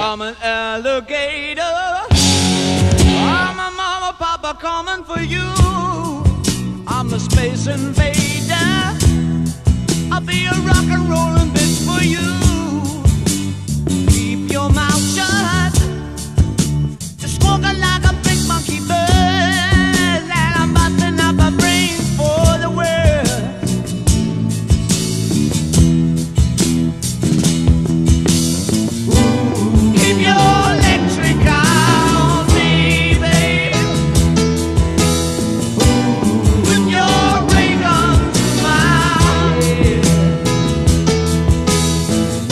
I'm an alligator. I'm a mama, papa coming for you. I'm a space invader. I'll be a rock and rollin' bitch for you. Keep your mouth shut. Just squawking like a big monkey bird. And I'm busting up my brains for the world. Keep your electric on, baby. With your ray gun to my head.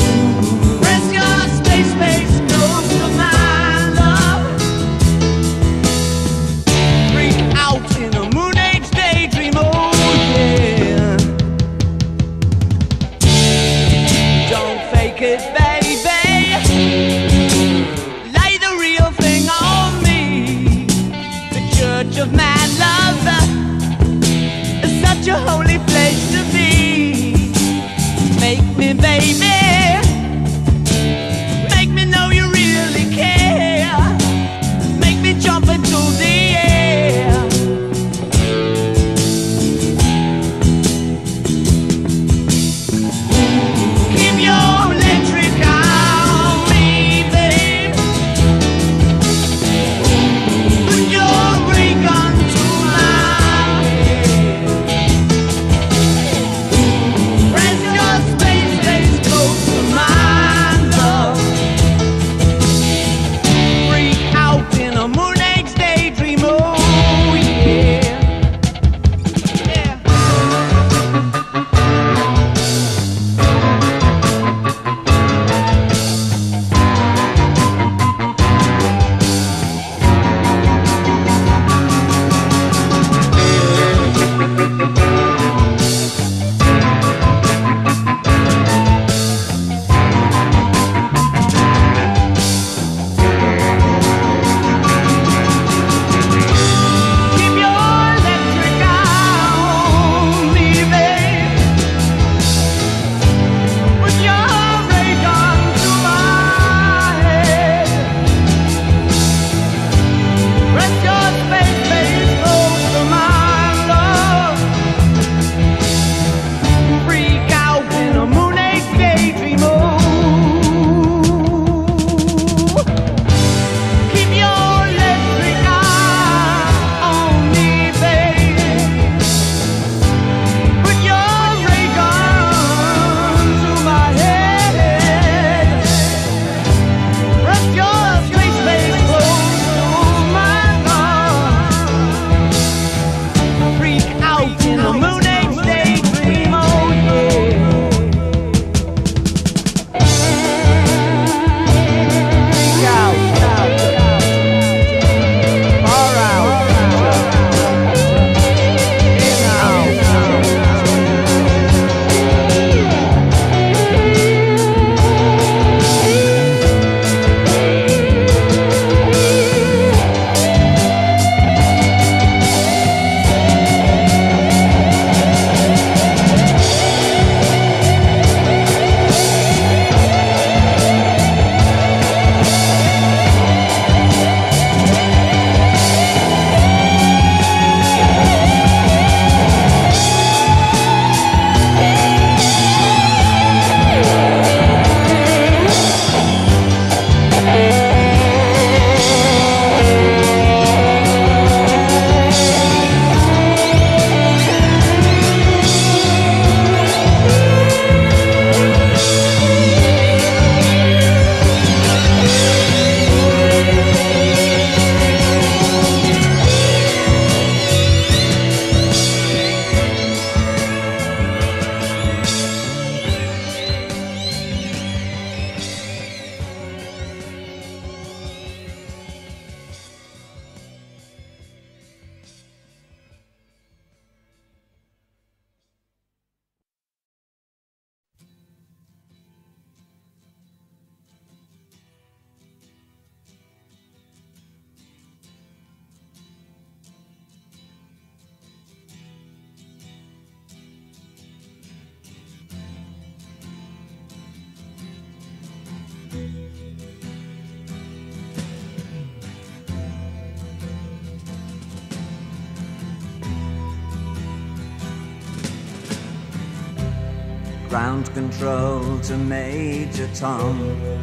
Ground control to Major Tom.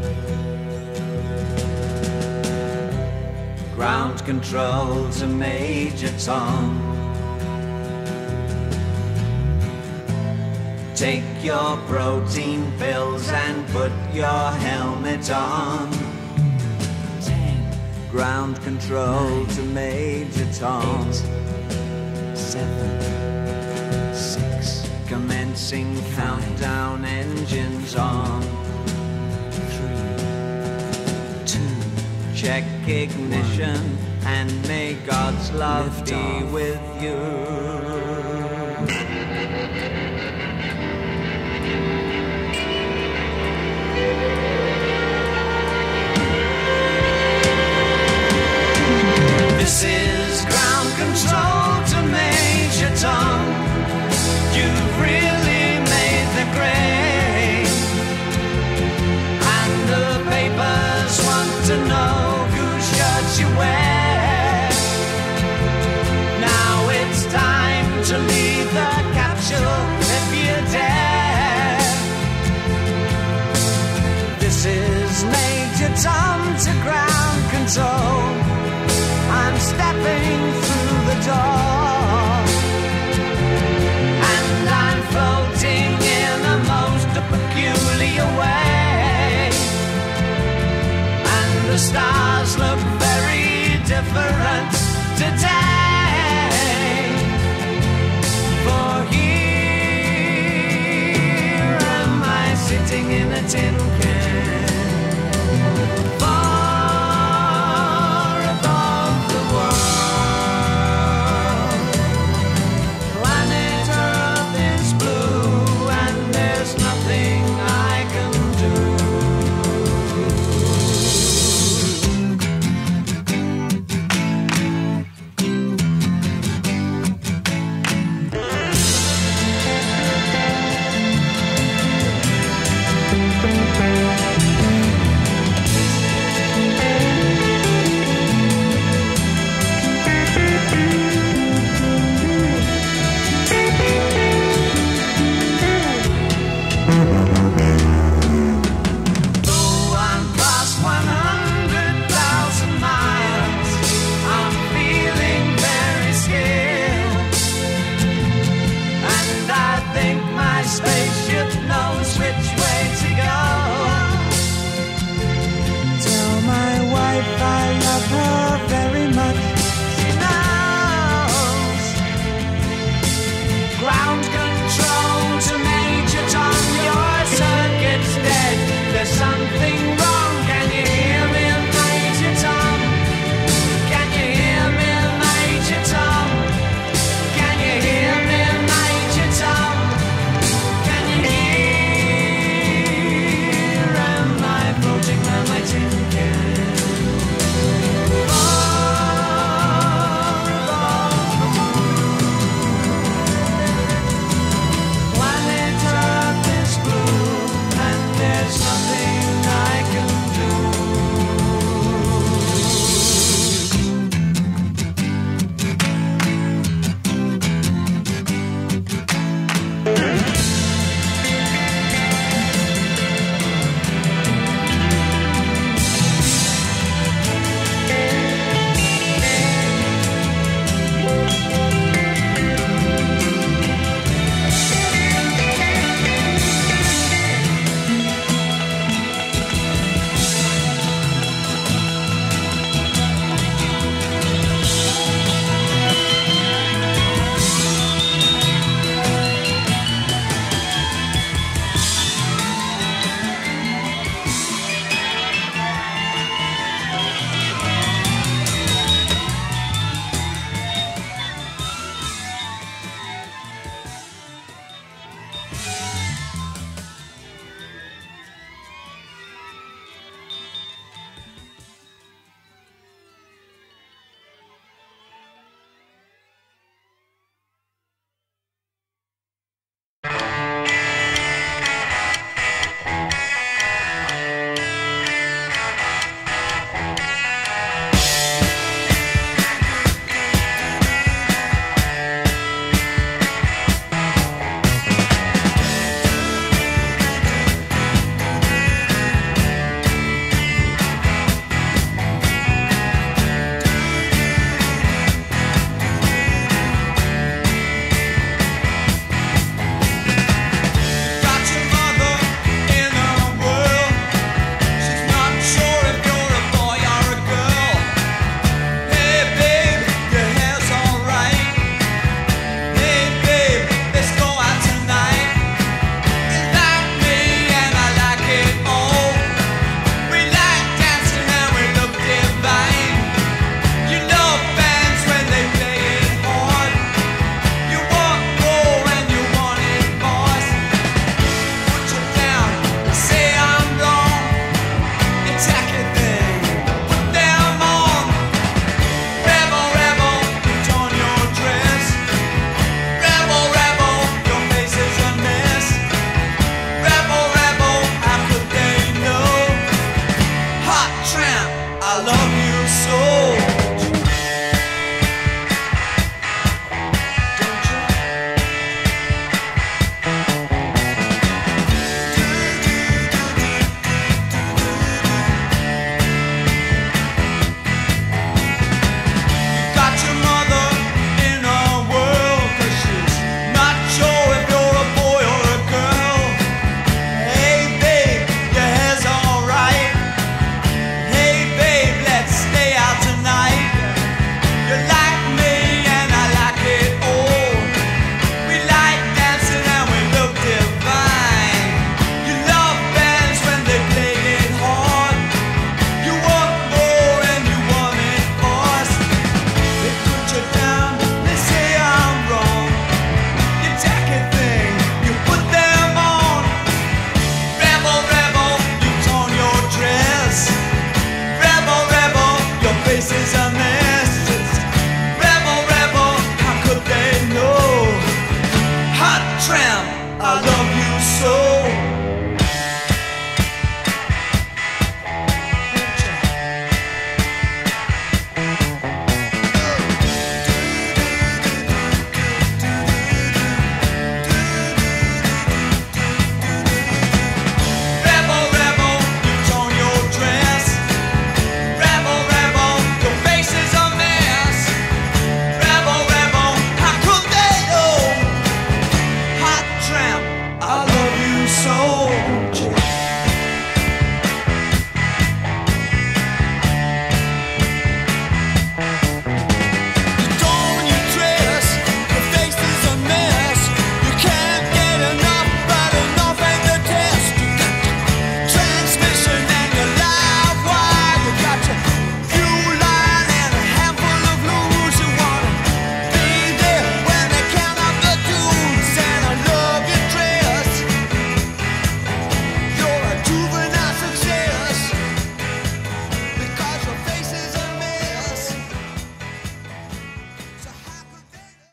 Ground control to Major Tom. Take your protein pills and put your helmet on. 10. Ground control 9, to Major Tom. 8, 7, 6. Commencing 5, countdown, engines on. 3, 2. Check ignition 1, and may God's love be off with you. This is ground control to Major Tom. You've really made the grade, and the papers want to know whose shirts you wear. Now it's time to leave the capsule if you dare. This is Major Tom to ground control. I'm stepping through the door.